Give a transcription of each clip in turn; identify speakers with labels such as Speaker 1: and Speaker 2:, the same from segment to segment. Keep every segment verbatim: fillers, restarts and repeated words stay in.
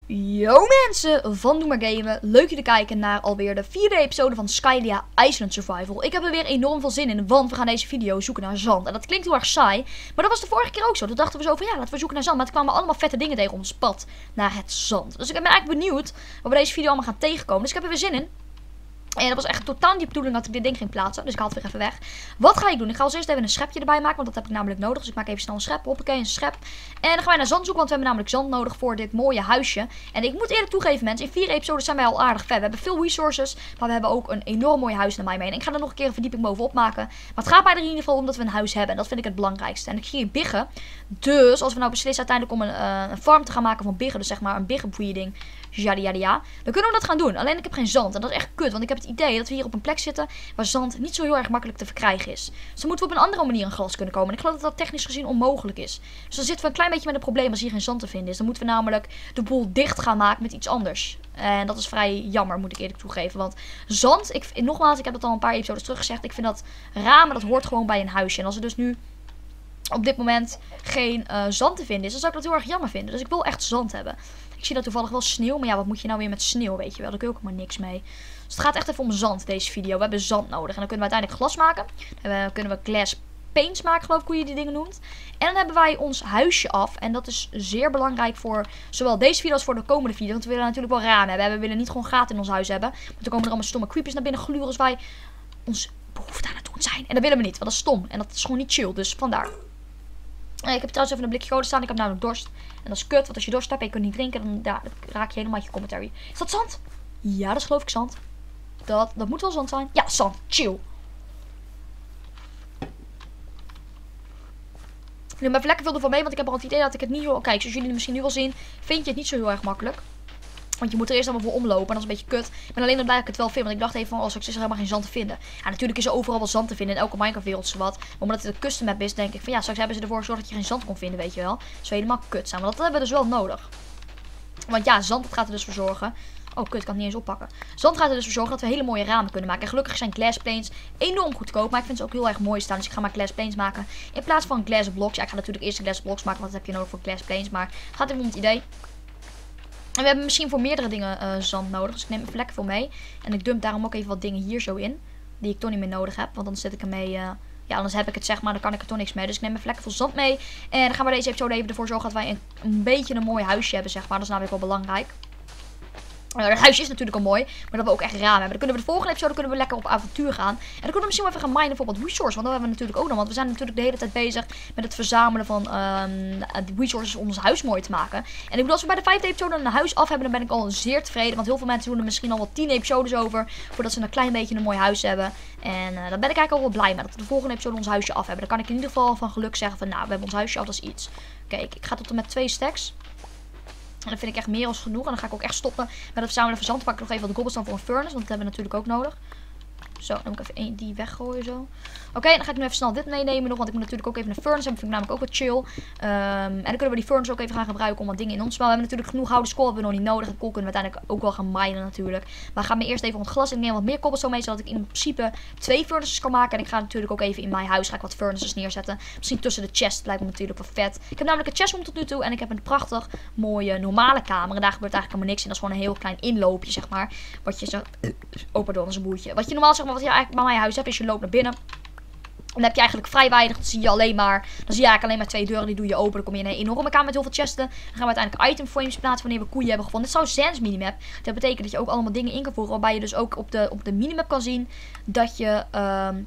Speaker 1: Yo mensen van Doe Maar Gamen, leuk jullie kijken naar alweer de vierde episode van Skylia Island Survival. Ik heb er weer enorm veel zin in, want we gaan deze video zoeken naar zand. En dat klinkt heel erg saai, maar dat was de vorige keer ook zo. Toen dachten we zo van ja, laten we zoeken naar zand, maar toen kwamen allemaal vette dingen tegen ons pad naar het zand. Dus ik ben eigenlijk benieuwd wat we deze video allemaal gaan tegenkomen, dus ik heb er weer zin in. En dat was echt totaal niet de bedoeling dat ik dit ding ging plaatsen. Dus ik haal het weer even weg. Wat ga ik doen? Ik ga als eerst even een schepje erbij maken. Want dat heb ik namelijk nodig. Dus ik maak even snel een schep. Hoppakee, een schep. En dan gaan wij naar zand zoeken. Want we hebben namelijk zand nodig voor dit mooie huisje. En ik moet eerlijk toegeven mensen. In vier episodes zijn wij al aardig ver. We hebben veel resources. Maar we hebben ook een enorm mooi huis naar mij mee. En ik ga er nog een keer een verdieping bovenop maken. Maar het gaat mij er in ieder geval om dat we een huis hebben. En dat vind ik het belangrijkste. En ik zie hier biggen. Dus als we nou beslissen uiteindelijk om een, uh, een farm te gaan maken van biggen. Dus zeg maar een biggen breeding. Yada yada ja. Dan kunnen we dat gaan doen. Alleen ik heb geen zand. En dat is echt kut. Want ik heb het idee dat we hier op een plek zitten waar zand niet zo heel erg makkelijk te verkrijgen is. Dus dan moeten we op een andere manier aan glas kunnen komen. En ik geloof dat dat technisch gezien onmogelijk is. Dus dan zitten we een klein beetje met een probleem als hier geen zand te vinden is. Dan moeten we namelijk de boel dicht gaan maken met iets anders. En dat is vrij jammer, moet ik eerlijk toegeven. Want zand, ik, nogmaals, ik heb dat al een paar episodes terug gezegd. Ik vind dat ramen, dat hoort gewoon bij een huisje. En als er dus nu op dit moment geen uh, zand te vinden is, dan zou ik dat heel erg jammer vinden. Dus ik wil echt zand hebben. Ik zie dat toevallig wel sneeuw, maar ja, wat moet je nou weer met sneeuw, weet je wel. Daar kun je ook maar niks mee. Dus het gaat echt even om zand, deze video. We hebben zand nodig. En dan kunnen we uiteindelijk glas maken. Dan kunnen we glass paints maken, geloof ik, hoe je die dingen noemt. En dan hebben wij ons huisje af. En dat is zeer belangrijk voor zowel deze video als voor de komende video. Want we willen natuurlijk wel ramen hebben. We willen niet gewoon gaten in ons huis hebben. Want dan komen er allemaal stomme creepers naar binnen gluren als wij ons behoefte aan het doen zijn. En dat willen we niet, want dat is stom. En dat is gewoon niet chill, dus vandaar. Ik heb trouwens even een blikje cola staan. Ik heb namelijk dorst. En dat is kut. Want als je dorst hebt en je kunt niet drinken, dan ja, raak je helemaal uit je commentary. Is dat zand? Ja, dat is geloof ik zand. Dat, dat moet wel zand zijn. Ja, zand. Chill. Ik neem even lekker veel ervan mee. Want ik heb al het idee dat ik het niet heel... Kijk, zoals jullie misschien nu wel zien, vind je het niet zo heel erg makkelijk. Want je moet er eerst allemaal voor omlopen. En dat is een beetje kut. Maar alleen dan blijf ik het wel vinden. Want ik dacht even van, als ik is er helemaal geen zand te vinden. Ja, natuurlijk is er overal wel zand te vinden. In elke Minecraft wereld zowat. Maar omdat het een custom map is, denk ik van ja, straks hebben ze ervoor gezorgd dat je geen zand kon vinden, weet je wel. Dat zou helemaal kut zijn. Maar dat hebben we dus wel nodig. Want ja, zand gaat er dus voor zorgen. Oh, kut, ik kan het niet eens oppakken. Zand gaat er dus voor zorgen dat we hele mooie ramen kunnen maken. En gelukkig zijn glass planes enorm goedkoop. Maar ik vind ze ook heel erg mooi staan. Dus ik ga maar glass planes maken. In plaats van glass blocks. Ja, ik ga natuurlijk eerst glass blocks maken. Want dat heb je nodig voor glass planes. Maar het gaat even om het idee. En we hebben misschien voor meerdere dingen uh, zand nodig. Dus ik neem even lekker veel mee. En ik dump daarom ook even wat dingen hier zo in. Die ik toch niet meer nodig heb. Want dan zet ik ermee... Uh, ja, anders heb ik het zeg maar. Dan kan ik er toch niks mee. Dus ik neem even lekker veel zand mee. En dan gaan we deze episode even ervoor zorgen dat wij een, een beetje een mooi huisje hebben, zeg maar. Dat is namelijk wel belangrijk. Uh, het huisje is natuurlijk al mooi, maar dat we ook echt ramen hebben. Dan kunnen we de volgende episode kunnen we lekker op avontuur gaan. En dan kunnen we misschien wel even gaan minen voor wat resources. Want dat hebben we natuurlijk ook nog. Want we zijn natuurlijk de hele tijd bezig met het verzamelen van um, resources om ons huis mooi te maken. En ik bedoel, als we bij de vijfde episode een huis af hebben, dan ben ik al zeer tevreden. Want heel veel mensen doen er misschien al wel tien episodes over. Voordat ze een klein beetje een mooi huis hebben. En uh, dan ben ik eigenlijk al wel blij met dat we de volgende episode ons huisje af hebben. Dan kan ik in ieder geval van geluk zeggen van nou, we hebben ons huisje af, dat is iets. Kijk, ik ga tot en met twee stacks. En dat vind ik echt meer als genoeg. En dan ga ik ook echt stoppen met het verzamelen van zand. Dan pak ik nog even wat cobblestone voor een furnace. Want dat hebben we natuurlijk ook nodig. Zo, dan moet ik even een, die weggooien zo. Oké, okay, dan ga ik nu even snel dit meenemen nog. Want ik moet natuurlijk ook even een furnace hebben. Vind ik namelijk ook wat chill. Um, en dan kunnen we die furnace ook even gaan gebruiken om wat dingen in ons te bouwen. We hebben natuurlijk genoeg houten kool hebben we nog niet nodig. En kool kunnen we uiteindelijk ook wel gaan minen natuurlijk. Maar ga me eerst even om het glas. Ik neem wat meer cobblestone mee. Zodat ik in principe twee furnaces kan maken. En ik ga natuurlijk ook even in mijn huis ga ik wat furnaces neerzetten. Misschien tussen de chest. Lijkt me natuurlijk wel vet. Ik heb namelijk een chestroom tot nu toe. En ik heb een prachtig mooie normale kamer. En daar gebeurt eigenlijk helemaal niks in. Dat is gewoon een heel klein inloopje zeg maar. Wat je zo... Oh pardon, dat is een boertje. Wat je normaal zeg maar wat je eigenlijk bij mijn huis hebt is je loopt naar binnen. Dan heb je eigenlijk vrij weinig. Dan zie je alleen maar. Dan zie je eigenlijk alleen maar twee deuren. Die doe je open. Dan kom je in een enorme kamer met heel veel chesten. Dan gaan we uiteindelijk item frames plaatsen wanneer we koeien hebben gevonden. Dit is zo'n Sans minimap. Dat betekent dat je ook allemaal dingen in kan voegen. Waarbij je dus ook op de, op de minimap kan zien. Dat je. Um,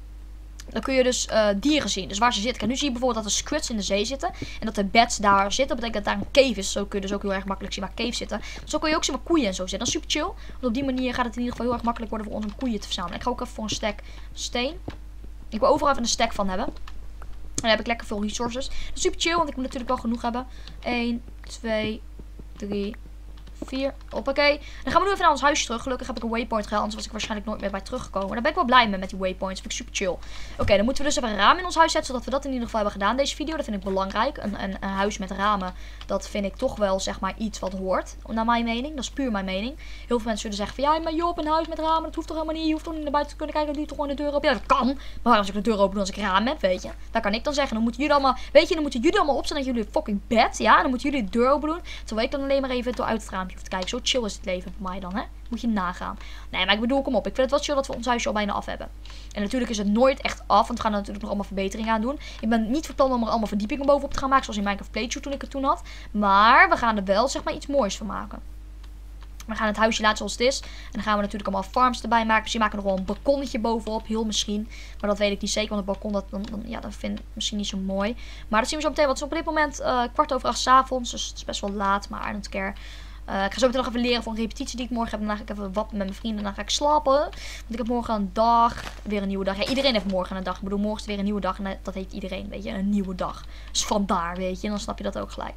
Speaker 1: dan kun je dus uh, dieren zien. Dus waar ze zitten. En nu zie je bijvoorbeeld dat er squids in de zee zitten. En dat de bats daar zitten. Dat betekent dat daar een cave is. Zo kun je dus ook heel erg makkelijk zien waar caves zitten. Zo kun je ook zien waar koeien en zo zitten. Dat is super chill. Want op die manier gaat het in ieder geval heel erg makkelijk worden voor ons om koeien te verzamelen. Ik ga ook even voor een stack steen. Ik wil overal even een stack van hebben. En dan heb ik lekker veel resources. Dat is super chill, want ik moet natuurlijk wel genoeg hebben. één, twee, drie, vier. Hoppakee. Dan gaan we nu even naar ons huisje terug. Gelukkig heb ik een waypoint gehaald. Anders was ik waarschijnlijk nooit meer bij teruggekomen. Daar ben ik wel blij mee met die waypoints. Dat vind ik super chill. Oké, okay, dan moeten we dus even een raam in ons huis zetten. Zodat we dat in ieder geval hebben gedaan deze video. Dat vind ik belangrijk. Een, een, een huis met ramen. Dat vind ik toch wel zeg maar iets wat hoort. Naar mijn mening. Dat is puur mijn mening. Heel veel mensen zullen zeggen van ja, maar Job, een huis met ramen. Dat hoeft toch helemaal niet. Je hoeft toch niet naar buiten te kunnen kijken. Dan doe je toch gewoon de deur open. Ja, dat kan. Maar waarom als ik de deur open doe als ik raam heb, weet je. Dat kan ik dan zeggen. Dan moeten jullie allemaal, weet je, dan moeten jullie allemaal opstaan dat jullie fucking bed. Ja, dan moeten jullie de deur open doen. Terwijl ik dan alleen maar even door uit het raampje hoef te kijken. Zo chill is het leven bij mij dan, hè. Moet je nagaan. Nee, maar ik bedoel, kom op. Ik vind het wel chill dat we ons huisje al bijna af hebben. En natuurlijk is het nooit echt af. Want we gaan er natuurlijk nog allemaal verbeteringen aan doen. Ik ben niet van plan om er allemaal verdiepingen bovenop te gaan maken. Zoals in Minecraft Playthrough toen ik het toen had. Maar we gaan er wel, zeg maar, iets moois van maken. We gaan het huisje laten zoals het is. En dan gaan we natuurlijk allemaal farms erbij maken. Misschien maken we nog wel een balkonnetje bovenop. Heel misschien. Maar dat weet ik niet zeker. Want het balkon, dat, dan, dan, ja, dat vind ik misschien niet zo mooi. Maar dat zien we zo meteen. Want het is op dit moment uh, kwart over acht 's avonds. Dus het is best wel laat. Maar I don't care. Uh, ik ga zo meteen nog even leren voor een repetitie die ik morgen heb. Daarna ga ik even wat met mijn vrienden. En dan ga ik slapen. Want ik heb morgen een dag. Weer een nieuwe dag. Ja, iedereen heeft morgen een dag. Ik bedoel, morgen is weer een nieuwe dag. En dat heet iedereen, weet je. Een nieuwe dag. Dus vandaar, weet je. En dan snap je dat ook gelijk.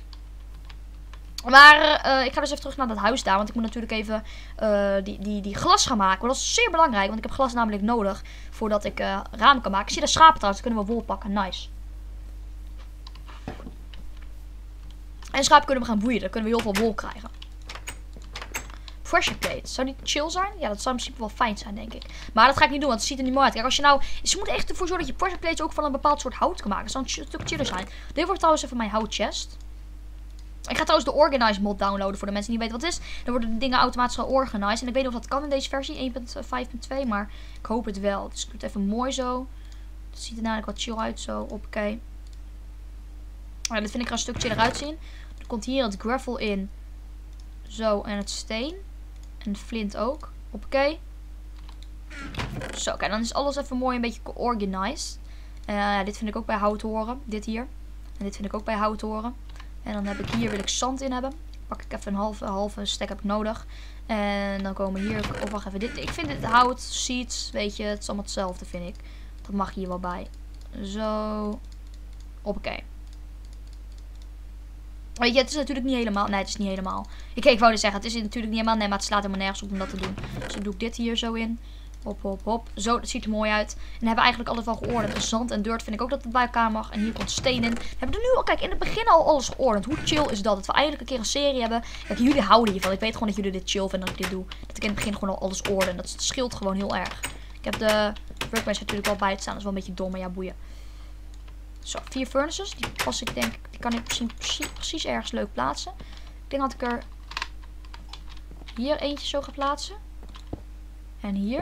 Speaker 1: Maar uh, ik ga dus even terug naar dat huis daar. Want ik moet natuurlijk even uh, die, die, die glas gaan maken. Want dat is zeer belangrijk. Want ik heb glas namelijk nodig. Voordat ik uh, ramen kan maken. Ik zie daar schapen trouwens. Dan kunnen we wol pakken. Nice. En schapen kunnen we gaan boeien. Dan kunnen we heel veel wol krijgen. Pressure plates. Zou die chill zijn? Ja, dat zou in principe wel fijn zijn, denk ik. Maar dat ga ik niet doen, want het ziet er niet mooi uit. Kijk, als je nou... Ze moeten echt ervoor zorgen dat je pressure plates ook van een bepaald soort hout kan maken. Dat zou een stuk chiller zijn. Dit wordt trouwens even mijn houtchest. Ik ga trouwens de Organize mod downloaden voor de mensen die niet weten wat het is. Dan worden de dingen automatisch georganized. En ik weet niet of dat kan in deze versie één punt vijf punt twee. Maar ik hoop het wel. Dus ik doe het even mooi zo. Het ziet er namelijk wat chill uit zo. Oké. Ja, dit vind ik er een stuk chiller uitzien. Er komt hier het gravel in. Zo. En het steen. En de flint ook. Oké. Zo. Oké. Dan is alles even mooi een beetje georganized. Uh, dit vind ik ook bij hout horen. Dit hier. En dit vind ik ook bij hout horen. En dan heb ik hier, wil ik zand in hebben. Pak ik even een halve, halve stack heb ik nodig. En dan komen hier, of wacht even, dit. Ik vind het hout, seeds, weet je, het is allemaal hetzelfde vind ik. Dat mag hier wel bij. Zo. Hoppakee. Weet je, het is natuurlijk niet helemaal, nee het is niet helemaal. Ik, ik wou dus zeggen, het is natuurlijk niet helemaal, nee maar het slaat helemaal nergens op om dat te doen. Dus dan doe ik dit hier zo in. Hop, hop, hop. Zo, dat ziet er mooi uit. En dan hebben we eigenlijk alles wel geordend. En zand en dirt vind ik ook dat het bij elkaar mag. En hier komt steen in. We hebben er nu al, kijk, in het begin al alles geordend. Hoe chill is dat? Dat we eigenlijk een keer een serie hebben. Kijk, jullie houden hiervan. Ik weet gewoon dat jullie dit chill vinden dat ik dit doe. Dat ik in het begin gewoon al alles orden. Dat scheelt gewoon heel erg. Ik heb de workbench natuurlijk al bij het staan. Dat is wel een beetje dom, maar ja, boeien. Zo, vier furnaces. Die pas ik denk, die kan ik precies, precies, precies ergens leuk plaatsen. Ik denk dat ik er hier eentje zo ga plaatsen. En hier.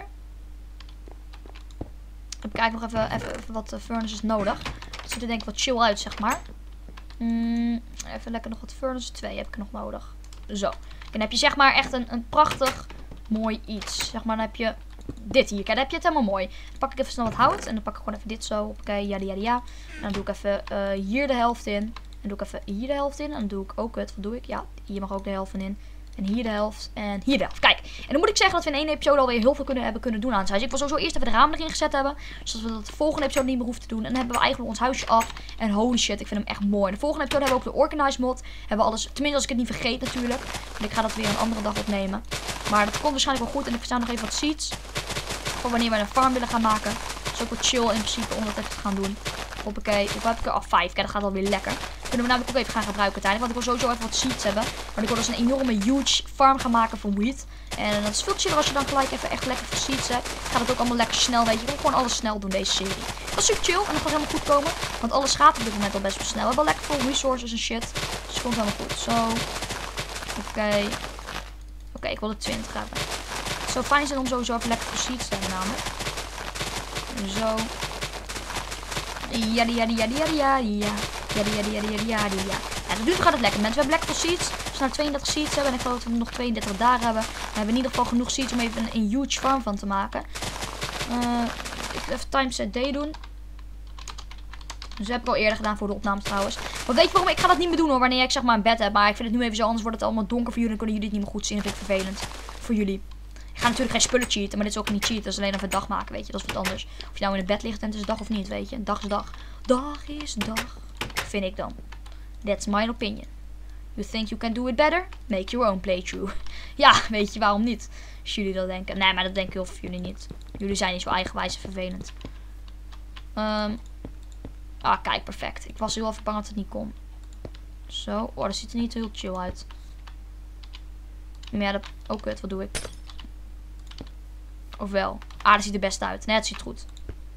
Speaker 1: Dan heb ik eigenlijk nog even, even, even wat uh, furnaces nodig. Dat ziet er denk ik wat chill uit, zeg maar. Mm, even lekker nog wat furnaces. Twee heb ik nog nodig. Zo. En dan heb je zeg maar echt een, een prachtig mooi iets. Zeg maar, dan heb je dit hier. Kijk, dan heb je het helemaal mooi. Dan pak ik even snel wat hout. En dan pak ik gewoon even dit zo. Oké, ja, ja, ja. En dan doe ik even uh, hier de helft in. En doe ik even hier de helft in. En dan doe ik ook het. Wat doe ik? Ja, hier mag ook de helft van in. En hier de helft. En hier de helft. Kijk. En dan moet ik zeggen dat we in één episode alweer heel veel kunnen hebben kunnen doen aan het huis. Ik wil sowieso eerst even de ramen erin gezet hebben. Zodat we dat de volgende episode niet meer hoeven te doen. En dan hebben we eigenlijk ons huisje af. En holy shit, ik vind hem echt mooi. De volgende episode hebben we ook de Organize mod. Hebben we alles. Tenminste als ik het niet vergeet natuurlijk. Want ik ga dat weer een andere dag opnemen. Maar dat komt waarschijnlijk wel goed. En ik verstaan nog even wat seeds. Voor wanneer wij een farm willen gaan maken. Dat is ook wel chill in principe om dat even te gaan doen. Hoppakee. Hoeveel heb ik er? Al vijf. Kijk, dat gaat alweer lekker. Kunnen we namelijk ook even gaan gebruiken uiteindelijk. Want ik wil sowieso even wat seeds hebben. Maar ik wil dus een enorme huge farm gaan maken van wheat. En dat is veel chiller als je dan gelijk even echt lekker veel seeds hebt. Gaat het ook allemaal lekker snel, weet je. Je wil gewoon alles snel doen deze serie. Dat is super chill. En dat gaat helemaal goed komen. Want alles gaat op dit moment al best wel snel. We hebben wel lekker veel resources en shit. Dus het komt helemaal goed. Zo. Oké. Okay. Oké, okay, ik wil de twintig hebben. Het zou fijn zijn om sowieso even lekker veel seeds te hebben namelijk. Zo. Ja, ja, ja, ja, ja, ja. Ja, ja, ja, ja, ja, ja. Ja, nu gaat het lekker. Mensen, we hebben lekker veel seeds. Als we nou tweeëndertig seeds hebben en ik geloof dat we nog tweeëndertig daar hebben, dan hebben we in ieder geval genoeg seeds om even een, een huge farm van te maken. Uh, ik wil even timeset D doen. Dus dat heb ik al eerder gedaan voor de opnames trouwens. Maar weet je waarom? Ik ga dat niet meer doen hoor, wanneer ik zeg maar een bed heb. Maar ik vind het nu even zo, anders wordt het allemaal donker voor jullie. Dan kunnen jullie het niet meer goed zien. Dat vind ik vervelend. Voor jullie. Ik ga natuurlijk geen spullen cheaten, maar dit is ook niet cheaten. Dat is alleen even dag maken, weet je. Dat is wat anders. Of je nou in het bed ligt en het is dag of niet, weet je. Dag is dag. Dag is dag. Vind ik dan. That's my opinion. You think you can do it better? Make your own playthrough. Ja, weet je waarom niet? Als jullie dat denken. Nee, maar dat denken heel veel van jullie niet. Jullie zijn niet zo eigenwijs en vervelend. Um, ah, kijk, perfect. Ik was heel even bang dat het niet kon. Zo. Oh, dat ziet er niet heel chill uit. Maar ja, dat... Oh, kut. Wat doe ik? Of wel? Ah, dat ziet er best uit. Nee, het ziet goed.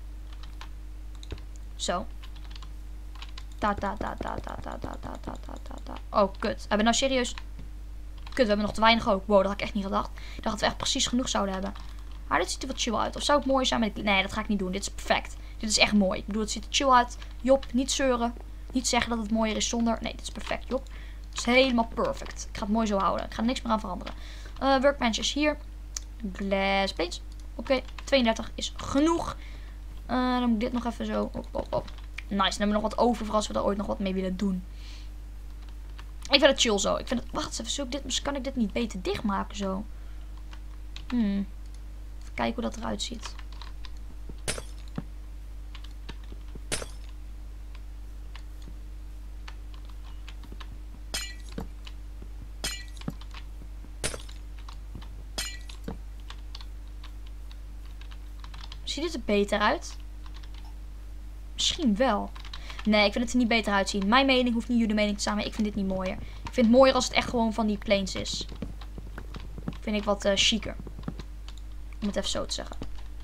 Speaker 1: Zo. Ta ta ta ta ta ta ta ta ta ta ta. Oh, kut. Hebben we nou serieus... Kut, we hebben nog te weinig ook. Wow, dat had ik echt niet gedacht. Ik dacht dat we echt precies genoeg zouden hebben. Maar dit ziet er wat chill uit. Of zou het mooi zijn met... Nee, dat ga ik niet doen. Dit is perfect. Dit is echt mooi. Ik bedoel, het ziet er chill uit. Job, niet zeuren. Niet zeggen dat het mooier is zonder... Nee, dit is perfect, Job. Het is helemaal perfect. Ik ga het mooi zo houden. Ik ga er niks meer aan veranderen. Uh, workbench is hier. Glass plates. Oké, okay. tweeëndertig is genoeg. Uh, dan moet ik dit nog even zo... Op, op, op. Nice, dan hebben we nog wat over voor als we er ooit nog wat mee willen doen. Ik vind het chill zo. Ik vind het... Wacht even, ik dit, kan ik dit niet beter dichtmaken zo? Hmm. Even kijken hoe dat eruit ziet. Ziet het er beter uit? Misschien wel. Nee, ik vind het er niet beter uitzien. Mijn mening hoeft niet jullie mening te zijn, maar ik vind dit niet mooier. Ik vind het mooier als het echt gewoon van die planes is. Vind ik wat uh, chiquer. Om het even zo te zeggen.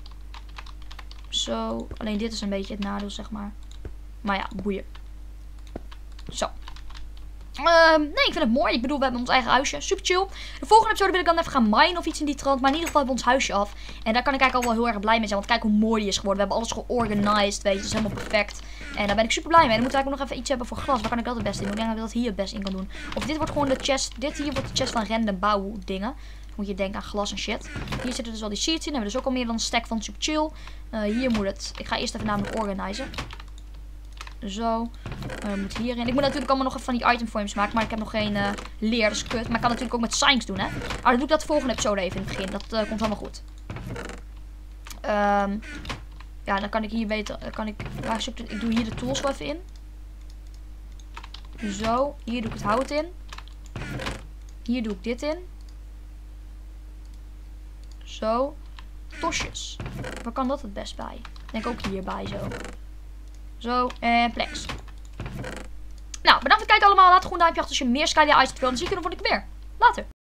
Speaker 1: Zo. Alleen dit is een beetje het nadeel, zeg maar. Maar ja, boeien. Zo. Uh, nee, ik vind het mooi. Ik bedoel, we hebben ons eigen huisje. Super chill. De volgende episode wil ik dan even gaan minen of iets in die trant. Maar in ieder geval hebben we ons huisje af. En daar kan ik eigenlijk al wel heel erg blij mee zijn. Want kijk hoe mooi die is geworden. We hebben alles georganized, weet je. Het is helemaal perfect. En daar ben ik super blij mee. Dan moeten we eigenlijk nog even iets hebben voor glas. Waar kan ik dat het beste in doen? Ik denk dat ik dat hier het best in kan doen. Of dit wordt gewoon de chest. Dit hier wordt de chest van random bouwdingen. Dan moet je denken aan glas en shit. Hier zitten dus al die seeds in. Dan hebben we dus ook al meer dan een stack van super chill. Uh, hier moet het. Ik ga eerst even namelijk organizen. Zo. Uh, moet hierin. Ik moet natuurlijk allemaal nog even van die item frames maken. Maar ik heb nog geen uh, leer. Dus kut. Maar ik kan natuurlijk ook met science doen, hè. Maar dan doe ik dat de volgende episode even in het begin. Dat uh, komt allemaal goed. Um, ja, dan kan ik hier beter. Dan kan ik, waar zoek ik, ik doe hier de tools wel even in. Zo. Hier doe ik het hout in. Hier doe ik dit in. Zo. Tosjes. Waar kan dat het best bij? Ik denk ook hierbij zo. Zo, en plex. Nou, bedankt voor het kijken allemaal. Laat gewoon een duimpje achter als je meer Skydia items wil. Dan zie ik je de volgende keer weer. Later.